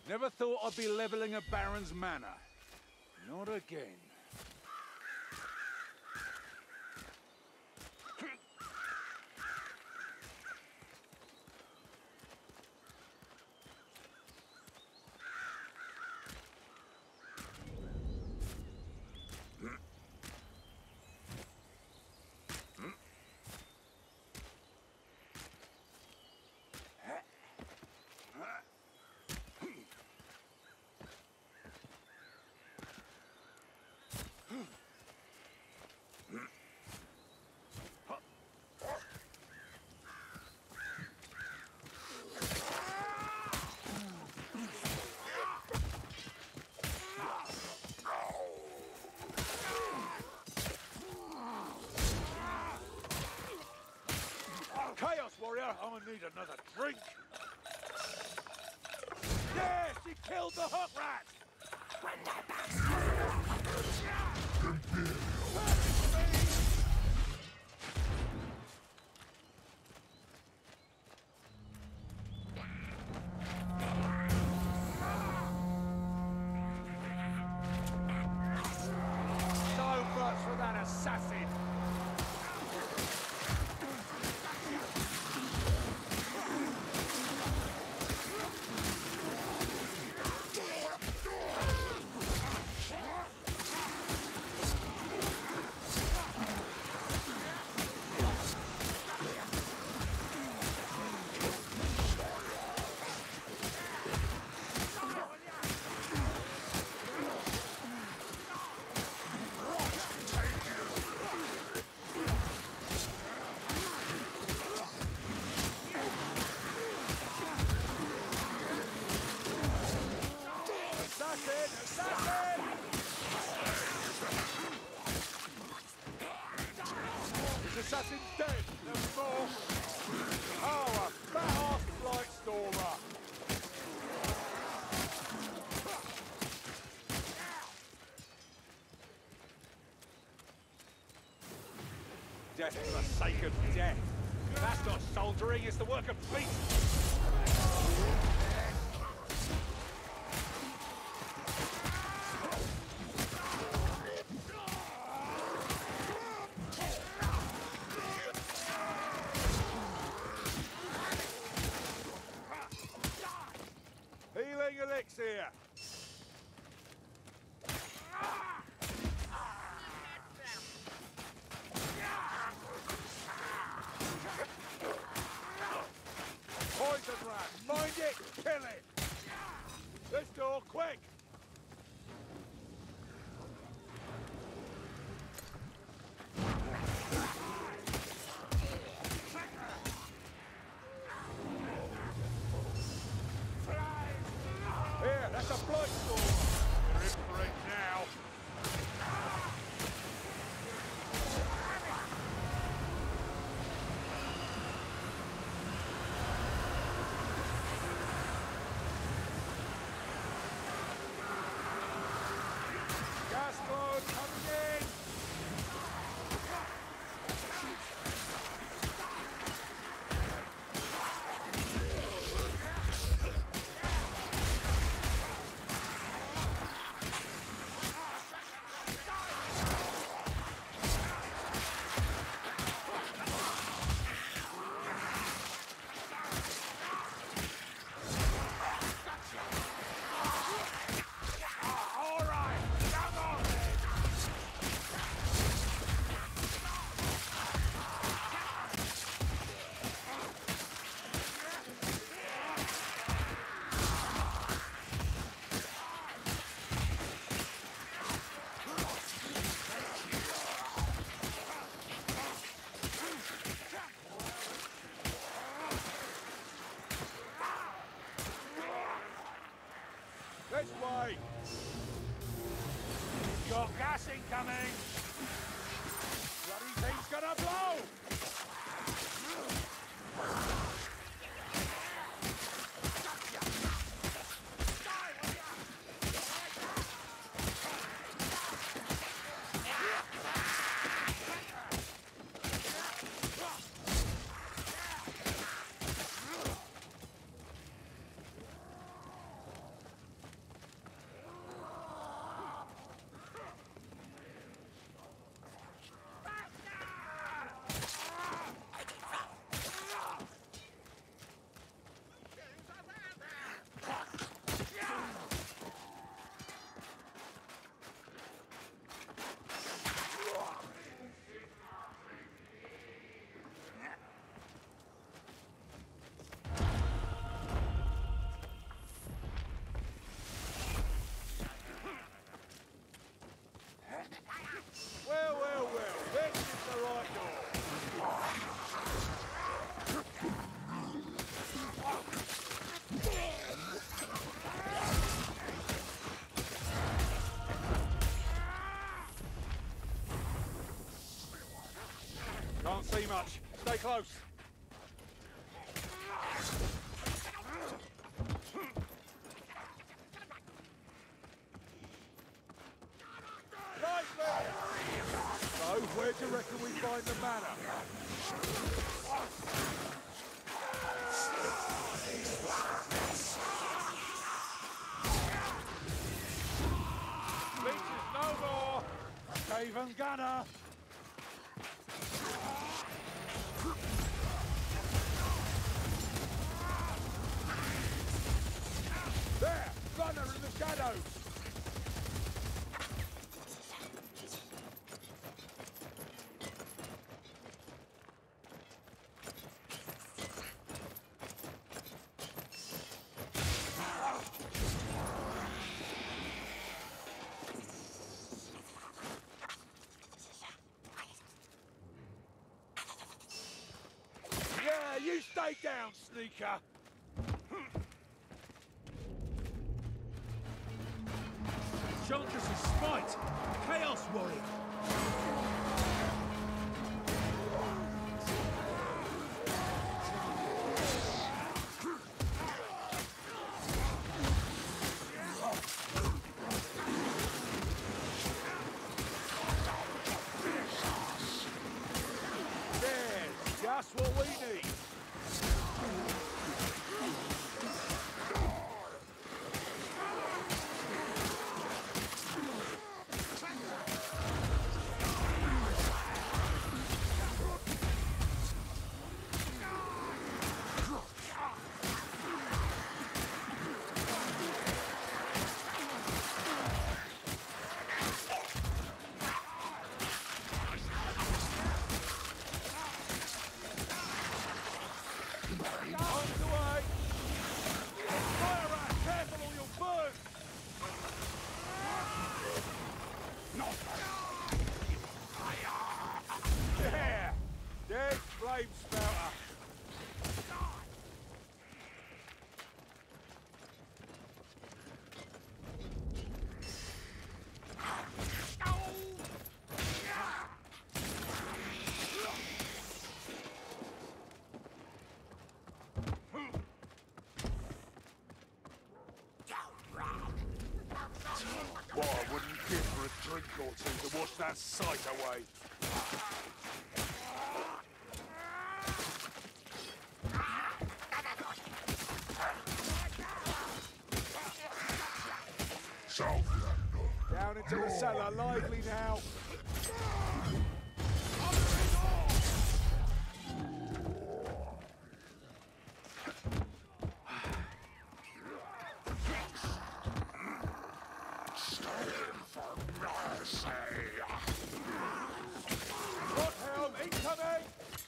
Never thought I'd be leveling a Baron's manor. Not again. Chaos Warrior, I'm gonna need another drink. Yes, he killed the hot rat! So much for that assassin! Assassin's dead! There's more! Oh, a fat-ass flight stormer! Death for the sake of death! That's not soldiering, it's the work of beasts! Healing elixir! Poison rat! Find it! Kill it! This door, quick! Here, that's a blight storm! We're in for it now! Gas clone coming in! This way! Got gas incoming! Bloody thing's gonna blow! much. Stay close. Nicely! So, where do you reckon we find the manor? Leeches no more! Haven Gunner! There! Runner in the shadows! Yeah, you stay down, sneaker! Enchantress's spite! Chaos Warrior! There's just what we need! Arms away! Fire rat! Careful or you'll burn! Yeah! Dead flame spouter! What I wouldn't give for a drink or two to wash that sight away. Down into the cellar, lively now. Rothelm incoming!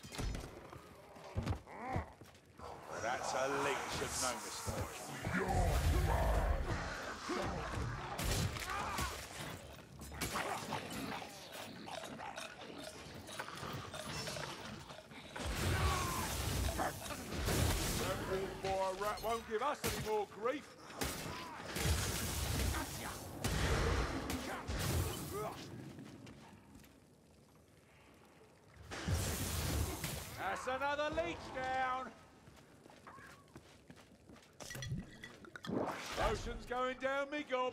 That's a leech and no mistake. Boy, a rat won't give us any more grief. That's another leech down. Potion's going down me gob.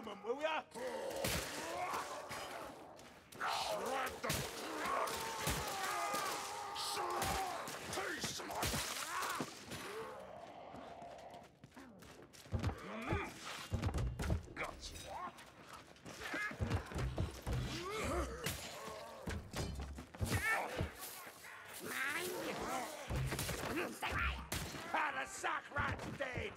moment, will ya? Ah, the sack rat's dead!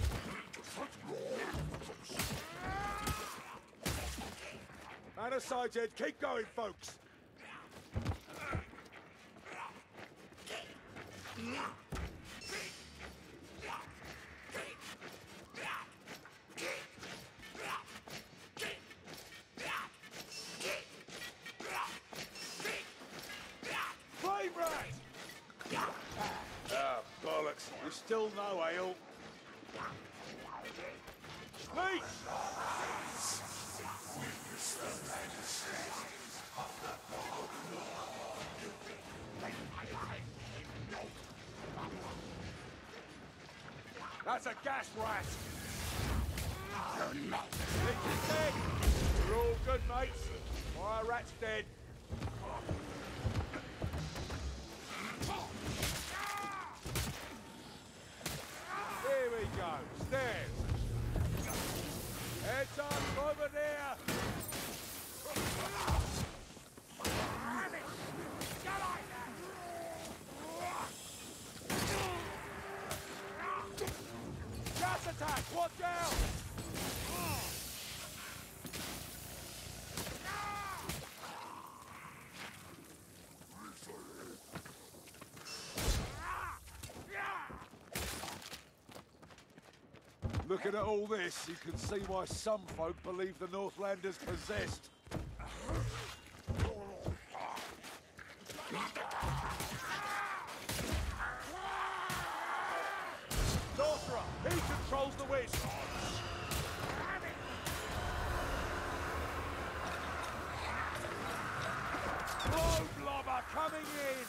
Man aside, Ed. Keep going, folks. Flame rat! Ah, bollocks. There's still no ale. Lee! That's a gas rat! Leech is dead! We're all good, mates. Fire rat's dead. Here we go. Stairs. Heads up over there. Gas attack! Watch out! Looking at all this, you can see why some folk believe the Northlanders possessed. Sorcerer, he controls the wind. Blow blobber coming in.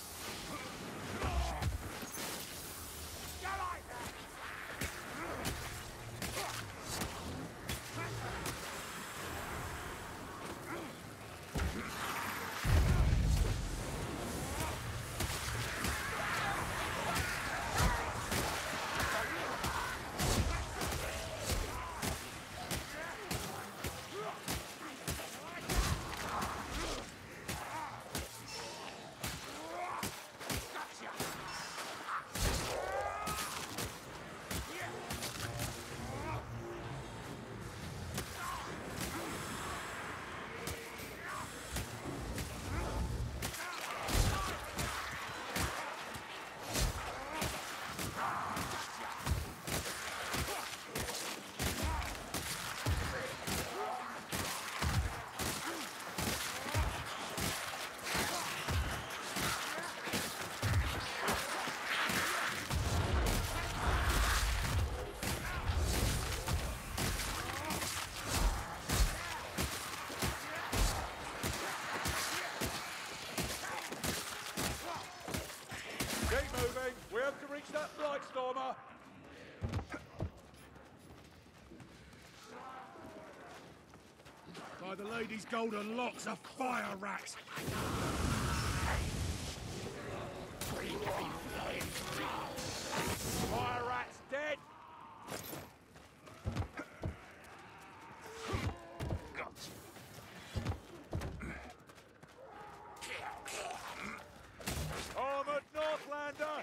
Keep moving. We have to reach that Blightstormer. By the lady's golden locks, a fire rat! Fire rat's dead. Armored Northlander!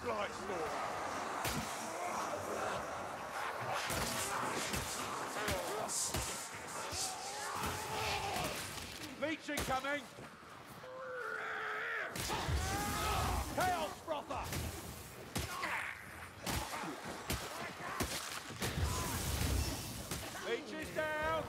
Blightstorm. Leech incoming! Chaos Frother! Leech is down!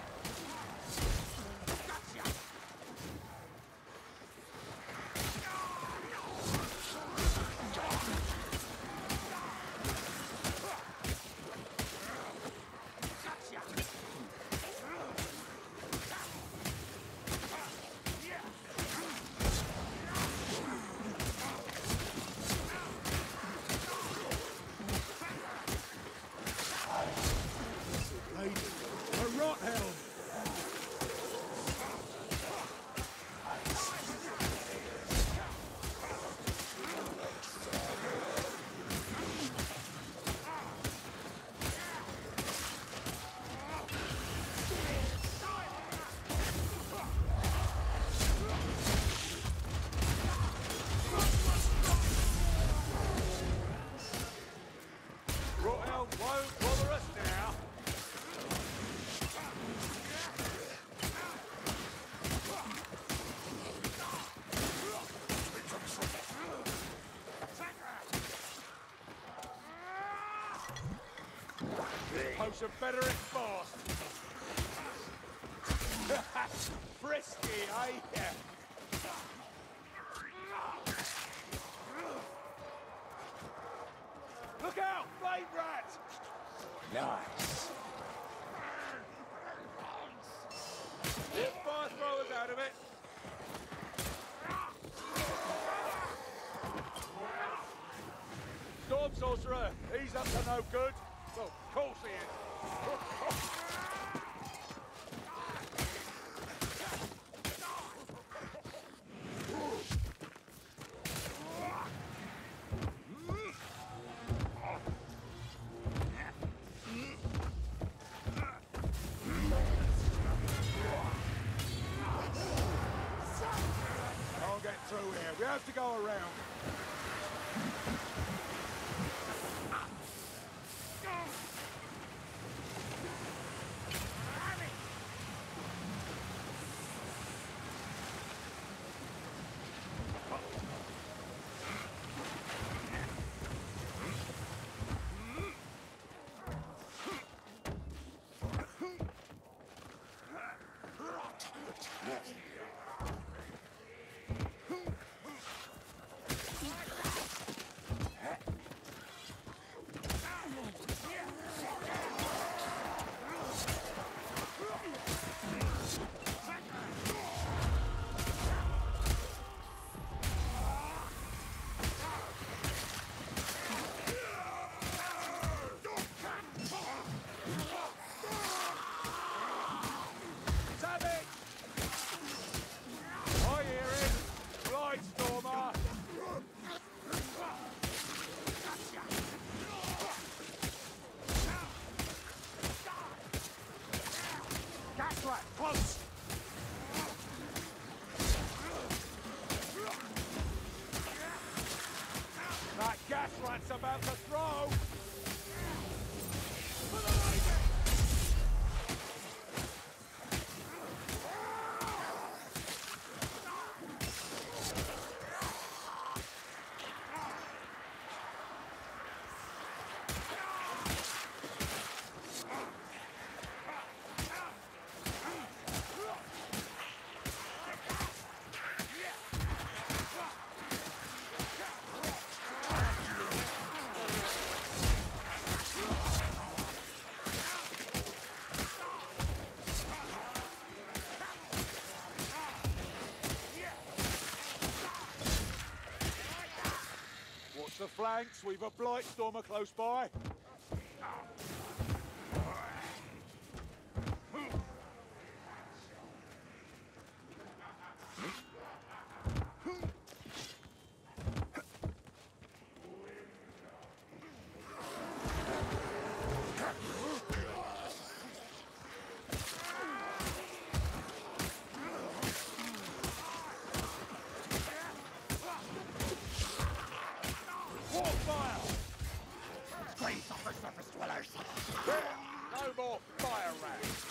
A rot helm! Rothel won't bother us now. Potion better and fast. Frisky, eh? Yeah. Look out, Flame Rat! Nice. Get fire throwers out of it. Storm Sorcerer, he's up to no good. Well, of course he is. Can't get through here. We have to go around. Savage! I hear him! Blightstormer! Gaslight, close! That gas rat's about to throw! Watch the flanks, we've a Blightstormer close by. Whoa! No more fire rats.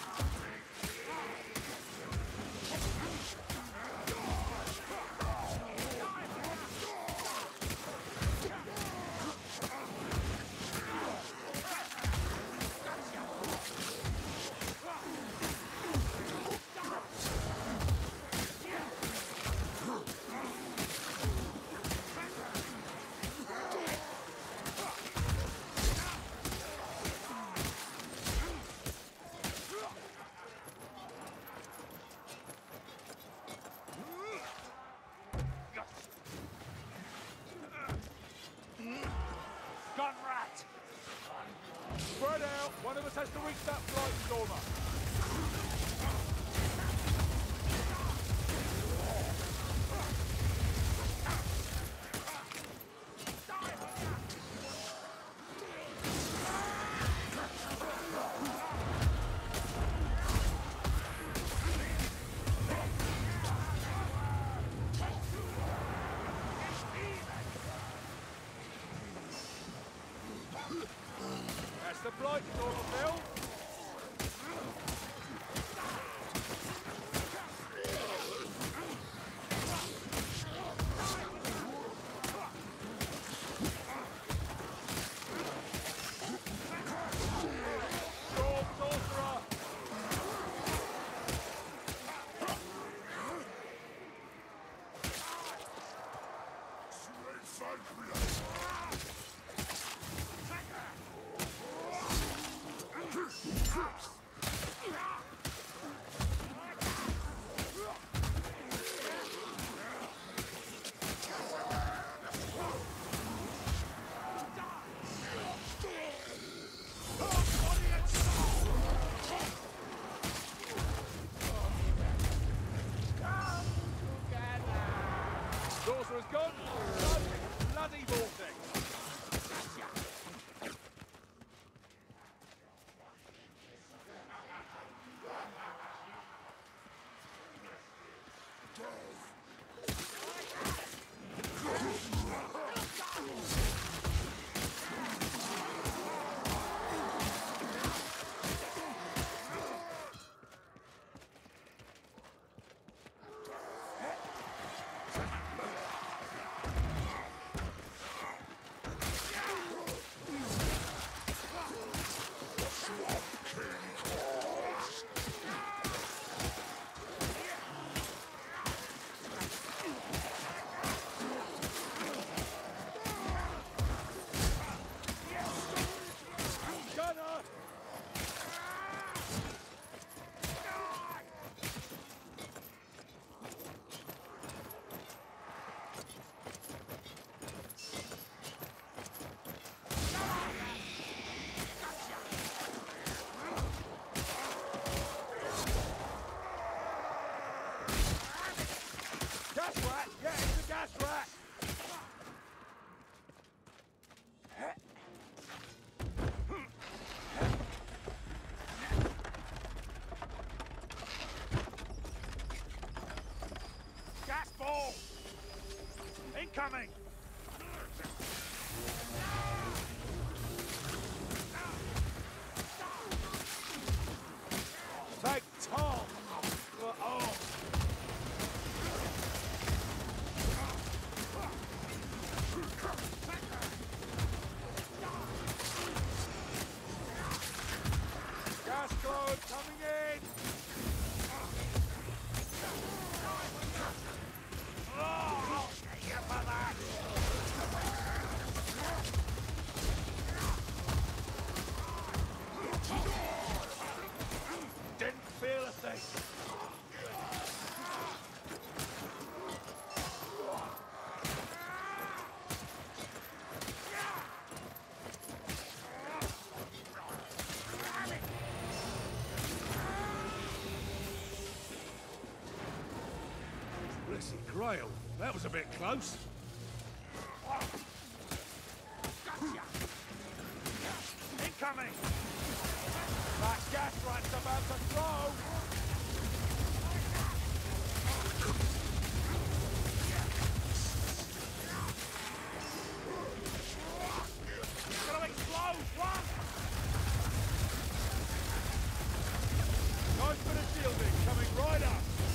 Gun rat! Spread out! One of us has to reach that flight stormer! That's the flight stormer, Phil! Storm sorcerer! Sorcerer's gone! Bloody vortex! Gas rat! Yeah, it's a gas rat! Gas ball! Incoming! Take Tom for all! Gas cloud coming in! Oh, yeah, for that! Didn't feel a thing. Blessed Grail. That was a bit close. Incoming! That gas rat's about to throw! It's gonna explode! One! Rider!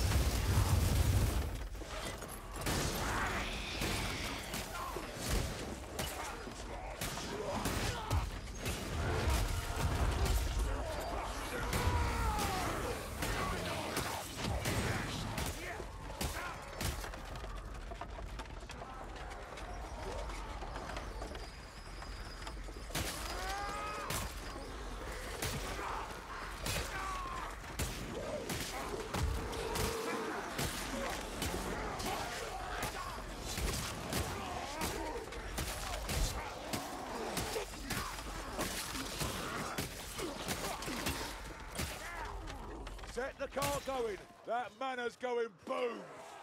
Set the car going. That manor's going boom.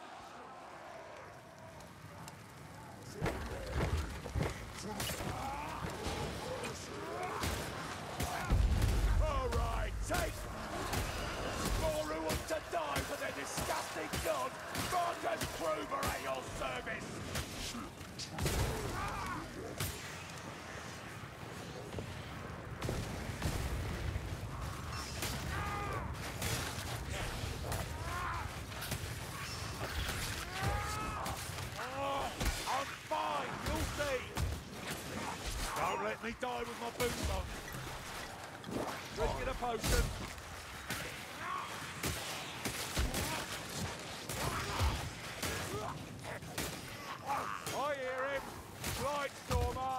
All right, take. More who want to die for their disgusting god. Marcus Kruger at your service. I'm fine, you'll see. Don't let me die with my boots on. Drinking a potion. I hear him. Blightstormer.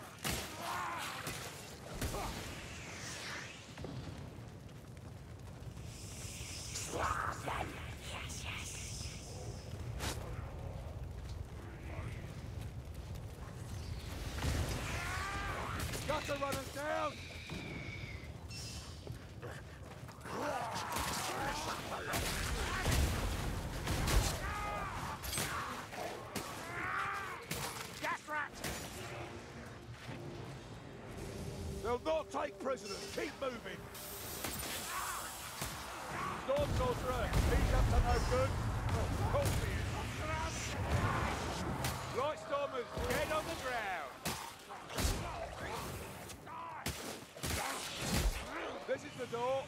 Gutter runners down! Gas rat! They'll not take prisoners. Keep moving. Storm Sorcerer, he's up to no good. Of course he is. Blightstormers, get on the ground. This is the door.